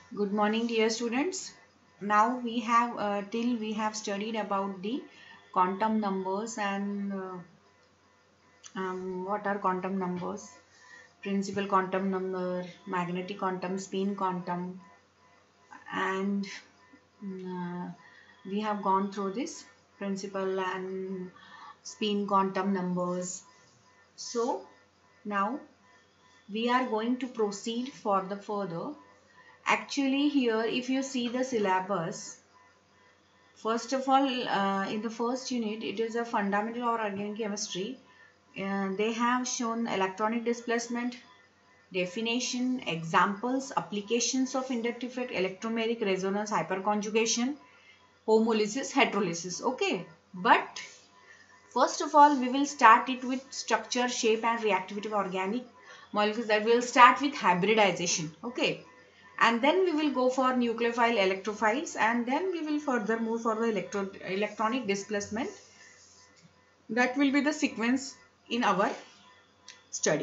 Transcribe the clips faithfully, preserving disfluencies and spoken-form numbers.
Good morning, dear students. Now we have uh, till we have studied about the quantum numbers and uh, um, what are quantum numbers, principal quantum number, magnetic quantum, spin quantum, and uh, we have gone through this principal and spin quantum numbers. So now we are going to proceed for the further. Actually, here if you see the syllabus, first of all, uh, in the first unit, it is a fundamental or organic chemistry. Uh, they have shown electronic displacement, definition, examples, applications of inductive effect, electromeric resonance, hyperconjugation, homolysis, heterolysis. Okay, but first of all, we will start it with structure, shape, and reactivity of organic molecules. That will start with hybridization. Okay, and then we will go for nucleophile electrophiles, and then we will further move for the electro electronic displacement. That will be the sequence in our study.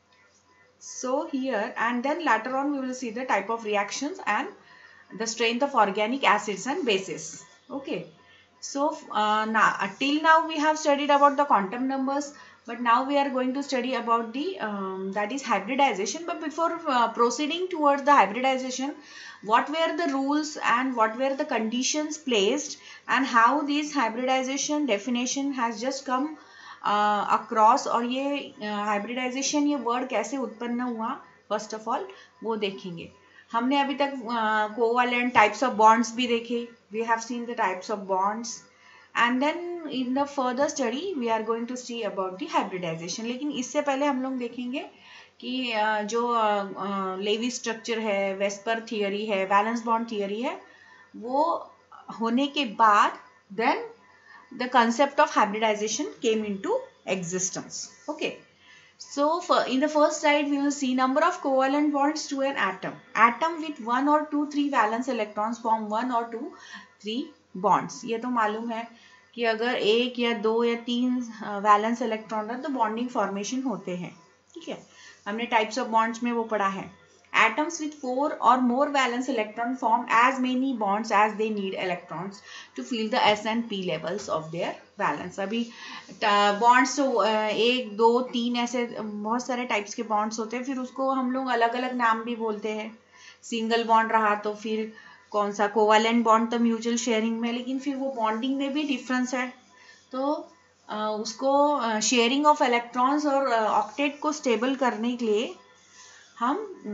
So here, and then later on we will see the type of reactions and the strength of organic acids and bases. Okay, so uh, now till now we have studied about the quantum numbers, but now we are going to study about the um, that is hybridization. But before uh, proceeding towards the hybridization, what were the rules and what were the conditions placed, and how this hybridization definition has just come across uh, और ये hybridisation uh, ये word कैसे उत्पन्न हुआ, first of all वो देखेंगे. हमने अभी तक कोवैलेंट टाइप्स ऑफ बॉन्ड्स भी देखे. We have seen the types of bonds and then in the further study we are going to see about the hybridization. लेकिन इससे पहले हम लोग देखेंगे कि uh, जो लेवी uh, स्ट्रक्चर uh, है, वेस्पर थियरी है, वैलेंस बॉन्ड थियरी है, वो होने के बाद then the concept of hybridization came into existence. Okay, so for in the first slide we will see number of covalent bonds to an atom. Atom with one or two three valence electrons form one or two three bonds. ये तो मालूम है कि अगर एक या दो या तीन वैलेंस इलेक्ट्रॉन है तो बॉन्डिंग फॉर्मेशन होते हैं. ठीक है, हमने टाइप्स ऑफ बॉन्ड्स में वो पढ़ा है. Atoms with four or more valence electron form as many bonds as they need electrons to fill the S and P levels of their valence. अभी bonds तो एक दो तीन ऐसे बहुत सारे types के bonds होते हैं. फिर उसको हम लोग अलग अलग नाम भी बोलते हैं. सिंगल बॉन्ड रहा तो फिर कौन सा कोवैलेंट बॉन्ड तो म्यूचुअल शेयरिंग में, लेकिन फिर वो बॉन्डिंग में भी डिफरेंस है. तो उसको शेयरिंग ऑफ इलेक्ट्रॉन्स और ऑक्टेट को स्टेबल करने के लिए हम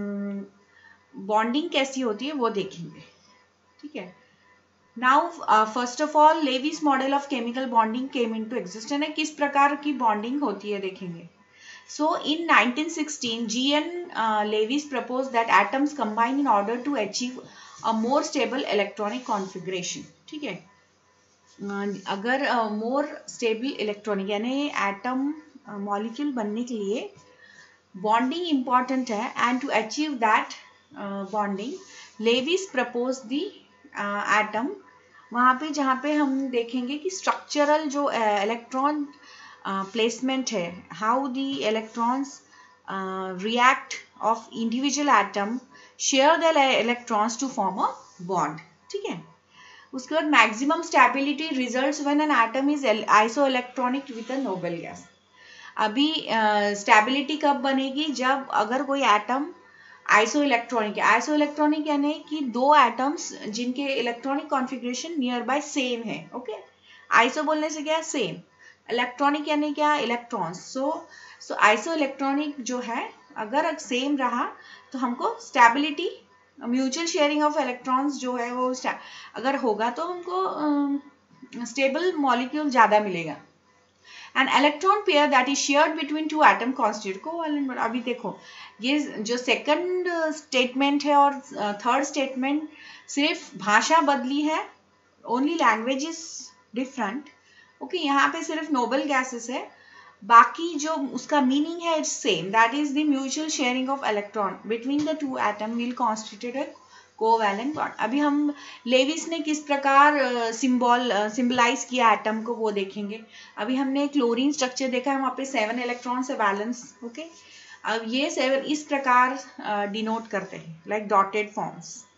बॉन्डिंग कैसी होती है वो देखेंगे. ठीक है, now first of all Lewis model of chemical bonding came into existence है. किस प्रकार की बॉन्डिंग होती है देखेंगे. So in nineteen sixteen G N Lewis propose that atoms combine in order to achieve a more stable electronic configuration. ठीक है, uh, अगर मोर स्टेबल इलेक्ट्रॉनिक यानी एटम मॉलिक्यूल बनने के लिए बॉन्डिंग इम्पॉर्टेंट है, and to achieve that bonding Lewis propose the atom. वहाँ पे जहाँ पे हम देखेंगे कि स्ट्रक्चरल जो इलेक्ट्रॉन प्लेसमेंट है, how the electrons react of individual atom share the electrons to form a bond. ठीक है, उसके बाद maximum stability results when an atom is isoelectronic with a noble gas. अभी स्टेबिलिटी uh, कब बनेगी, जब अगर कोई एटम आइसो इलेक्ट्रॉनिक है. आइसो इलेक्ट्रॉनिक यानी कि दो एटम्स जिनके electronic configuration near by same है. ओके, आइसो बोलने से क्या, सेम. इलेक्ट्रॉनिक यानी क्या, electrons. So so isoelectronic जो है अगर सेम रहा तो हमको stability, mutual sharing of electrons जो है वो अगर होगा तो हमको स्टेबल uh, मॉलिक्यूल ज़्यादा मिलेगा. An electron pair that is shared between two atom constitute covalent bond. अभी देखो ये जो सेकंड स्टेटमेंट है और थर्ड स्टेटमेंट सिर्फ भाषा बदली है, only language is different. Okay, यहाँ पे सिर्फ नोबल गैसेस है, बाकी जो उसका मीनिंग है it's same. That is the mutual sharing of electron between the two atom will constitute a covalent bond. अभी हम लेविस ने किस प्रकार सिंबल सिंबलाइज किया एटम को वो देखेंगे. अभी हमने क्लोरीन स्ट्रक्चर देखा है, वहाँ पे सेवन इलेक्ट्रॉन्स है वैलेंस. ओके, अब ये सेवन इस प्रकार डिनोट करते हैं like dotted forms.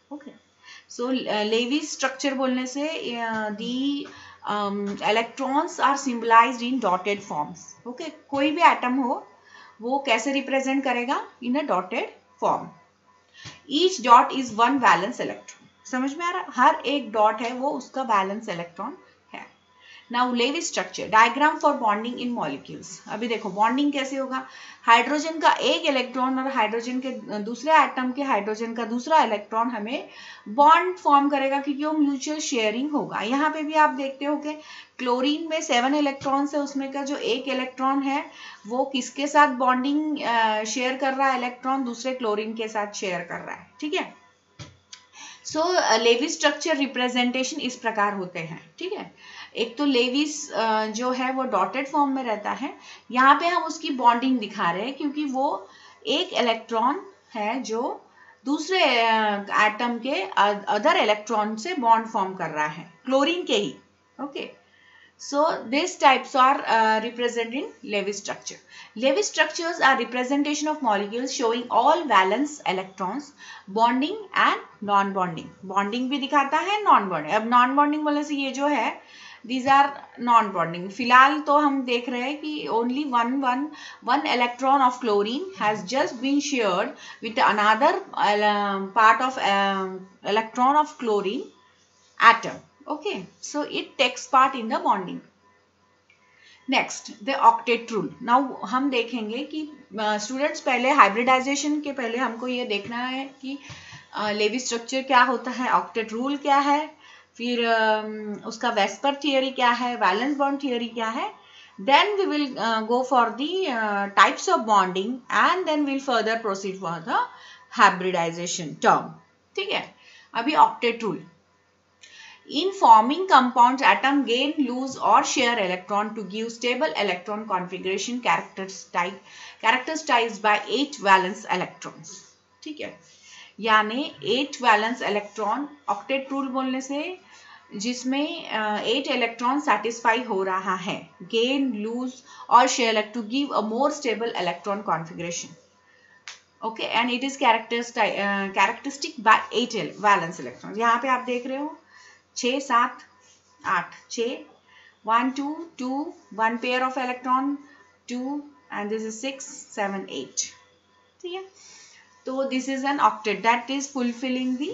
Okay, so Lewis structure बोलने से the electrons are symbolised in dotted forms. Okay, कोई भी एटम हो वो कैसे रिप्रेजेंट करेगा? In a dotted form. Each dot is one valence electron. समझ में आ रहा? हर एक डॉट है वो उसका वैलेंस इलेक्ट्रॉन है. Now Lewis structure diagram for bonding in molecules. अभी देखो बॉन्डिंग कैसे होगा. हाइड्रोजन का एक इलेक्ट्रॉन और हाइड्रोजन के दूसरे एटम के हाइड्रोजन का दूसरा इलेक्ट्रॉन हमें बॉन्ड फॉर्म करेगा क्योंकि वो म्यूचुअल शेयरिंग होगा. यहाँ पे भी आप देखते हो कि क्लोरीन में सेवन इलेक्ट्रॉन्स है, उसमें का जो एक इलेक्ट्रॉन है वो किसके साथ बॉन्डिंग शेयर कर रहा है? इलेक्ट्रॉन दूसरे क्लोरीन के साथ शेयर कर रहा है. ठीक है. सो लेविस स्ट्रक्चर रिप्रेजेंटेशन इस प्रकार होते हैं. ठीक है. एक तो लेविस जो है वो डॉटेड फॉर्म में रहता है. यहाँ पे हम उसकी बॉन्डिंग दिखा रहे हैं क्योंकि वो एक इलेक्ट्रॉन है जो दूसरे एटम के अदर इलेक्ट्रॉन से बॉन्ड फॉर्म कर रहा है, क्लोरीन के ही. Okay, so these types are uh, represented in Lewis structure. Lewis structures are representation of molecules showing all valence electrons, bonding and non-bonding. Bonding भी दिखाता है, non-bonding. अब non-bonding बोलने से ये जो है these are non-bonding. फिलहाल तो हम देख रहे हैं कि only one one one electron of chlorine has just been shared with another uh, part of uh, electron of chlorine atom. Okay, so it takes part in the bonding. Next, the octet rule. Now हम देखेंगे कि students uh, पहले hybridisation के पहले हमको ये देखना है कि लेविस uh, स्ट्रक्चर क्या होता है, ऑक्टेट रूल क्या है, फिर uh, उसका वेस्पर थियरी क्या है, वैलेंस बॉन्ड थियरी क्या है. Then we will uh, go for the uh, types of bonding and then we'll further proceed for the hybridization term. ठीक है. अभी octet rule. In forming compounds, atom gain, lose or share electron to give stable electron configuration characterized characterized by eight valence electrons. ठीक है. यानी eight valence electron octet rule बोलने से जिसमें eight electron satisfy हो रहा है, gain, lose or share to give a more stable electron configuration. Okay, and it is characteristic uh, characteristic by eight valence electrons. यहाँ पे आप देख रहे हो छः सात आठ, छः, one two two, one pair of electron two and this is six seven eight. ठीक है. तो this is an octet that is fulfilling the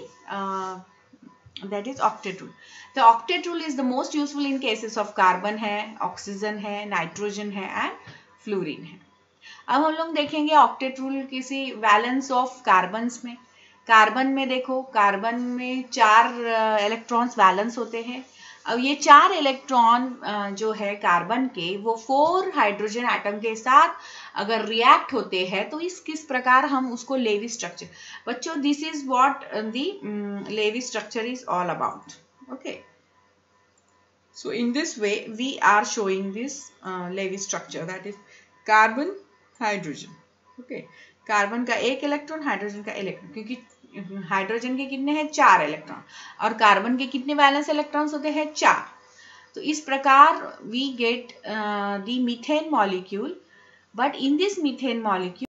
that is octet rule. The octet rule is the most useful in cases of carbon है, oxygen है, nitrogen है and fluorine है. अब हम लोग देखेंगे ऑक्टेट रूल किसी वैलेंस ऑफ कार्बन्स में. कार्बन में देखो, कार्बन में चार इलेक्ट्रॉन्स वैलेंस होते हैं. अब ये चार इलेक्ट्रॉन जो है कार्बन के वो फोर हाइड्रोजन एटम के साथ अगर रिएक्ट होते हैं तो इस किस प्रकार हम उसको लेविस स्ट्रक्चर. बच्चों this is what the Lewis structure is all about. Okay, so in this way we are showing this Lewis structure that is carbon hydrogen. Okay, carbon का एक इलेक्ट्रॉन, हाइड्रोजन का इलेक्ट्रॉन, क्योंकि hydrogen के कितने हैं? चार electron, और carbon के कितने वैलेंस इलेक्ट्रॉन्स होते हैं? चार. तो इस प्रकार we get the methane molecule. But in this methane molecule